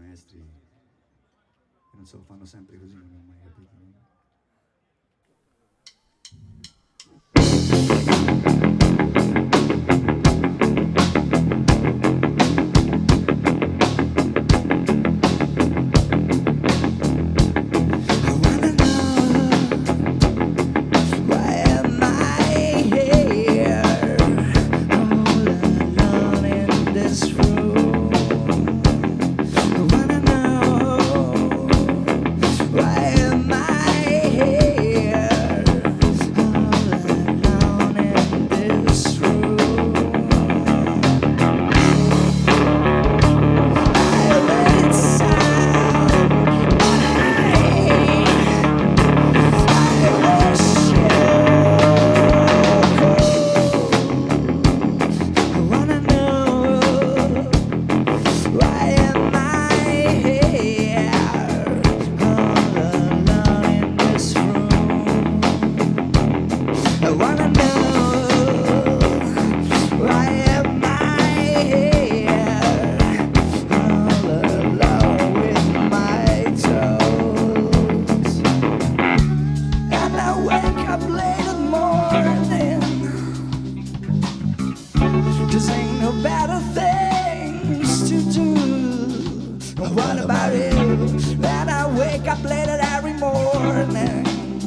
maestri che non se lo fanno sempre così, non ho mai capito. No? What about you? That I wake up late every morning,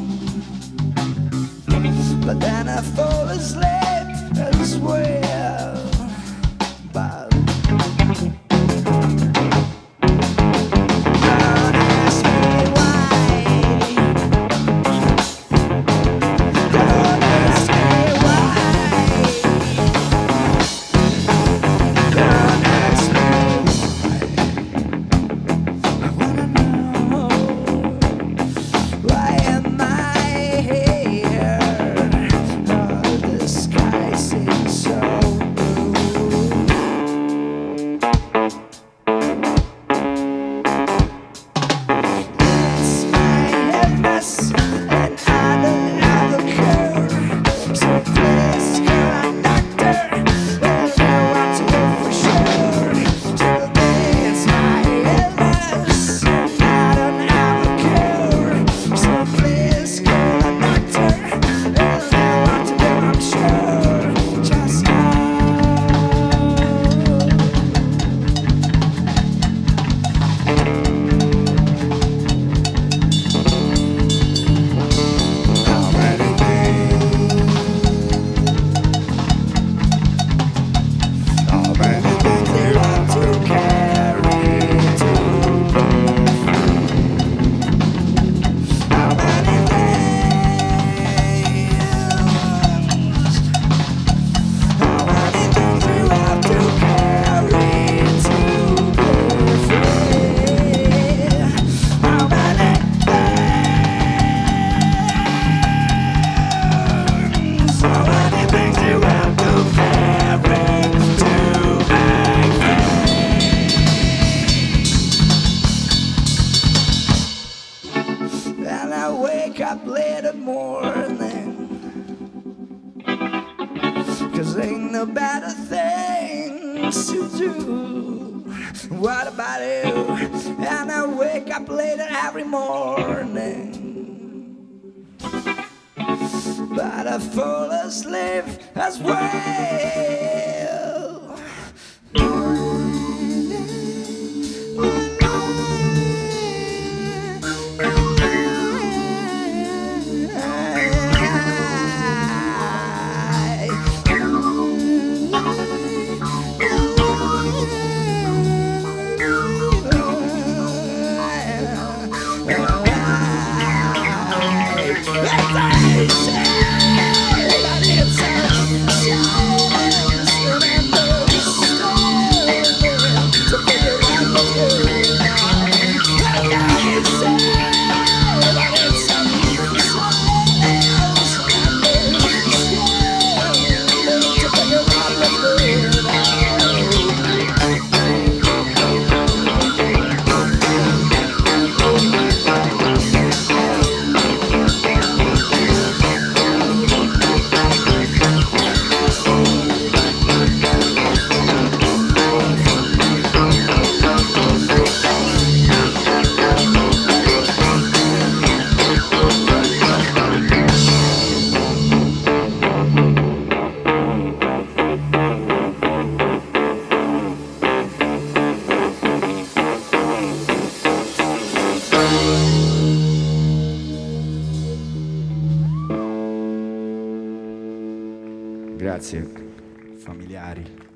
but then I fall asleep as well. But don't ask me why. Don't ask me why. Don't ask me. Up late in the morning, 'cause ain't no better things to do. What about you? And I wake up later every morning, but I fall asleep as well. It's Grazie, familiari.